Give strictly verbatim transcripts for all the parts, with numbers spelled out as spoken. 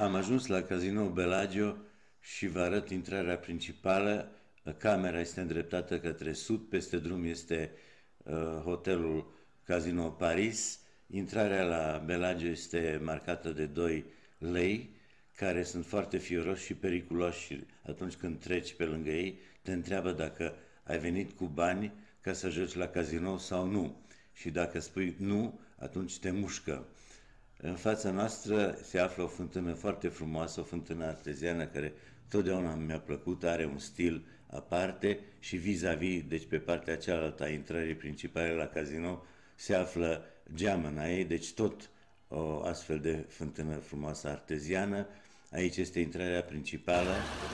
Am ajuns la Casino Bellagio și vă arăt intrarea principală. Camera este îndreptată către sud, peste drum este uh, hotelul Casino Paris. Intrarea la Bellagio este marcată de doi lei, care sunt foarte fioroși și periculoși și atunci când treci pe lângă ei, te întreabă dacă ai venit cu bani ca să joci la casino sau nu. Și dacă spui nu, atunci te mușcă. În fața noastră se află o fântână foarte frumoasă, o fântână arteziană care totdeauna mi-a plăcut, are un stil aparte și vis-a-vis, deci pe partea cealaltă a intrării principale la casino, se află geamăna ei, deci tot o astfel de fântână frumoasă arteziană. Aici este intrarea principală.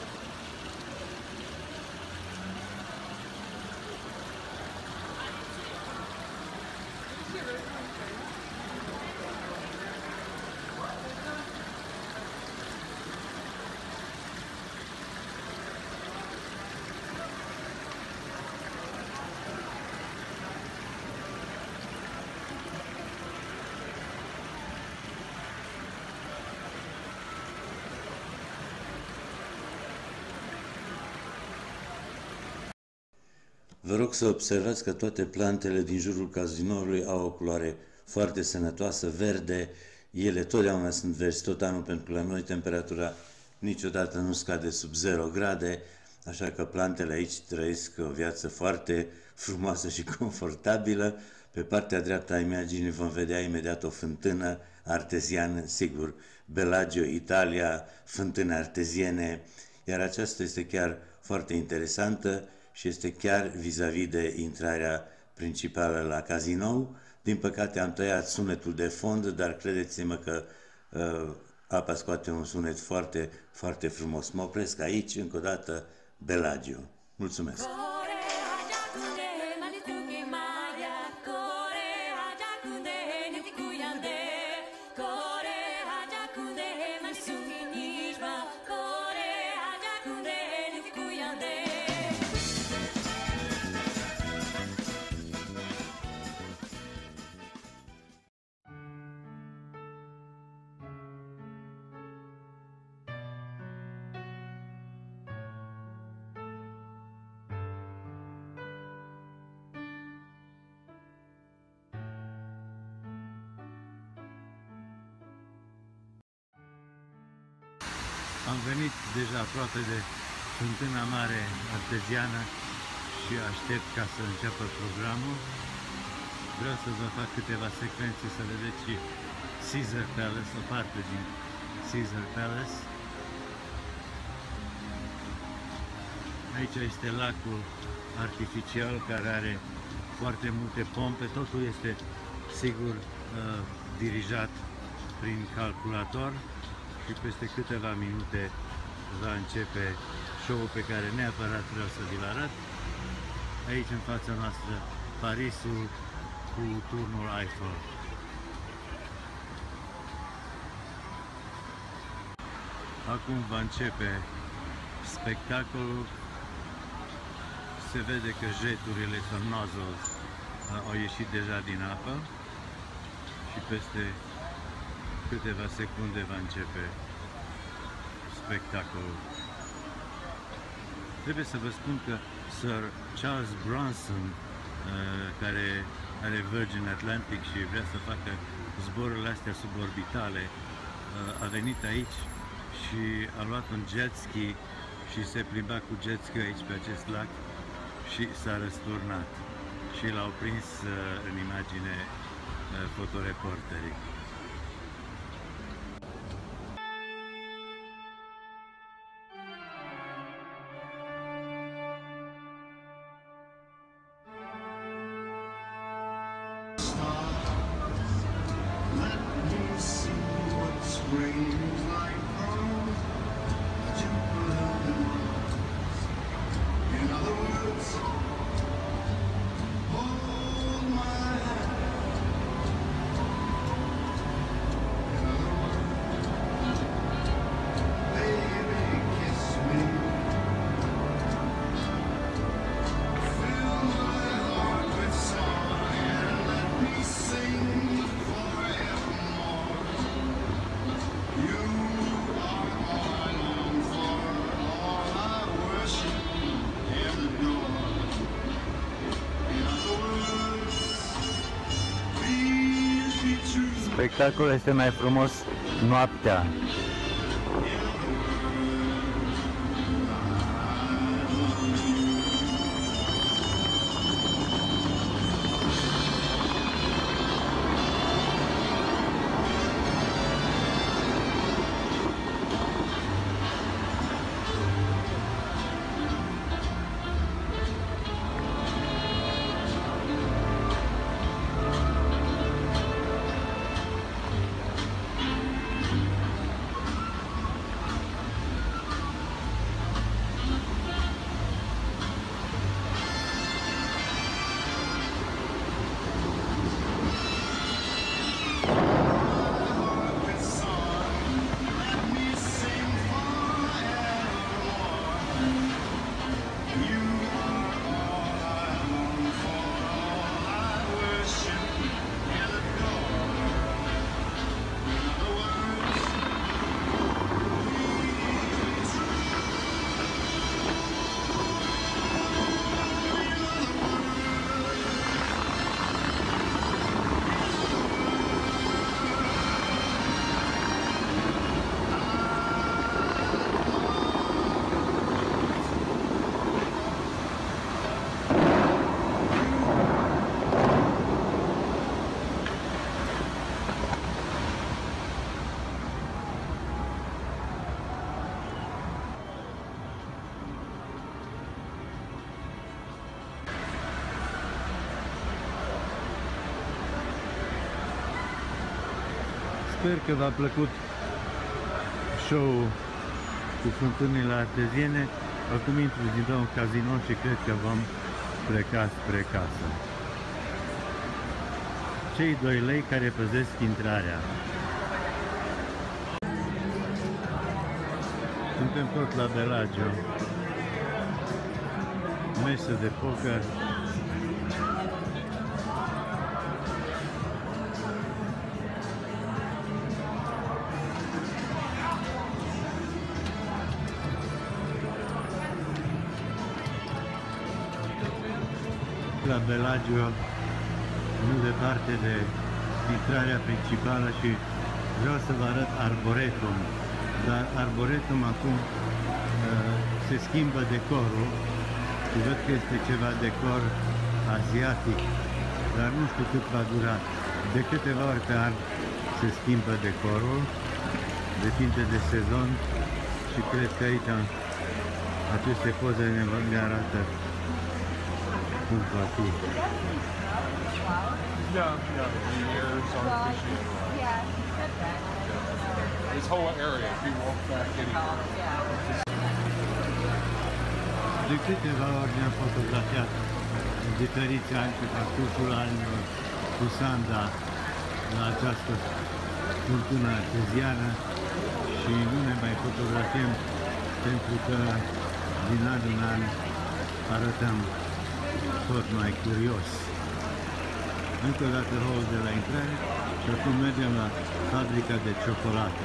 Vă rog să observați că toate plantele din jurul cazinoului au o culoare foarte sănătoasă, verde. Ele totdeauna sunt verzi tot anul, pentru că la noi temperatura niciodată nu scade sub zero grade, așa că plantele aici trăiesc o viață foarte frumoasă și confortabilă. Pe partea dreaptă a imaginii vom vedea imediat o fântână arteziană, sigur, Bellagio, Italia, fântâne arteziene, iar aceasta este chiar foarte interesantă și este chiar vis-a-vis de intrarea principală la casino. Din păcate am tăiat sunetul de fond, dar credeți-mă că uh, apa scoate un sunet foarte, foarte frumos. Mă opresc aici, încă o dată, Bellagio. Mulțumesc! Am venit deja aproape de fântâna mare arteziană și aștept ca să înceapă programul. Vreau să vă fac câteva secvențe să vedeți și Caesar Palace, o parte din Caesar Palace. Aici este lacul artificial care are foarte multe pompe. Totul este sigur dirijat prin calculator. Și peste câteva minute va începe show-ul pe care neapărat vreau să vi-l arăt. Aici în fața noastră Parisul cu turnul Eiffel. Acum va începe spectacolul. Se vede că jeturile sau nozzles au ieșit deja din apă și peste câteva secunde va începe spectacolul. Trebuie să vă spun că Sir Charles Bronson, care are Virgin Atlantic și vrea să facă zborurile astea suborbitale, a venit aici și a luat un jet ski și se plimba cu jet ski aici pe acest lac și s-a răsturnat și l-au prins în imagine fotoreporterii. Spectacolul este mai frumos noaptea. Sper că v-a plăcut show-ul cu fântânile arteziene. Acum intru din nou în casino și cred că vom pleca spre casă. Cei doi lei care păzesc intrarea. Suntem tot la Bellagio. Mesă de poker. La Bellagio, nu departe de intrarea principală, și vreau să vă arăt Arboretum. Dar Arboretum acum uh, se schimbă decorul și văd că este ceva decor asiatic, dar nu știu cât va dura. De câteva ori pe an se schimbă decorul, depinde de sezon, și cred că aici aceste poze ne, ne arată cum va fi. Yeah, yeah, the areas are fishing. Yeah, he said that. This whole area, if you walk back anywhere. De câteva ori ne-am fotografiat în diferiți ani pe parcursul anilor cu Sanda la această fântână arteziană și nu ne mai fotografiem pentru că din an în an arătăm tot mai curios. Încă o dată hol de la intrare și acum mergem la fabrica de ciocolată.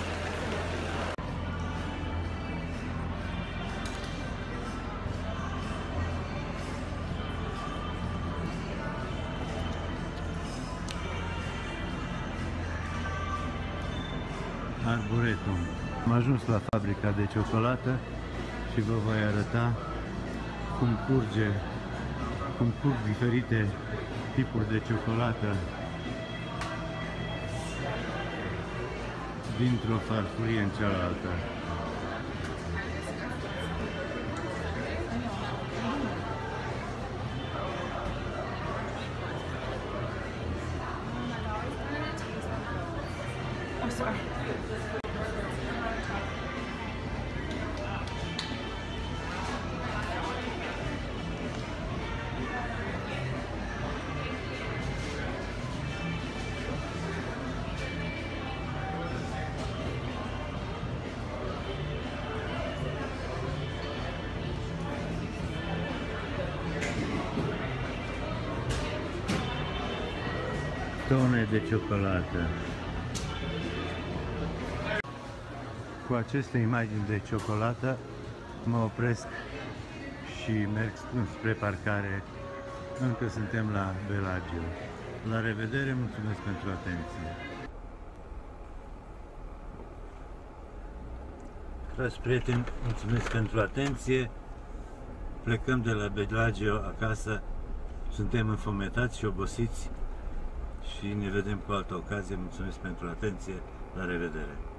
Arboretum. Am ajuns la fabrica de ciocolată și vă voi arăta cum curge, cum curg diferite tipuri de ciocolată dintr-o farfurie în cealaltă. I'm sorry. Tone de ciocolată. Cu aceste imagini de ciocolată mă opresc și merg spre parcare. Încă suntem la Bellagio. La revedere, mulțumesc pentru atenție! Dragi prieteni, mulțumesc pentru atenție. Plecăm de la Bellagio acasă. Suntem înfometați și obosiți și ne vedem cu altă ocazie. Mulțumesc pentru atenție. La revedere!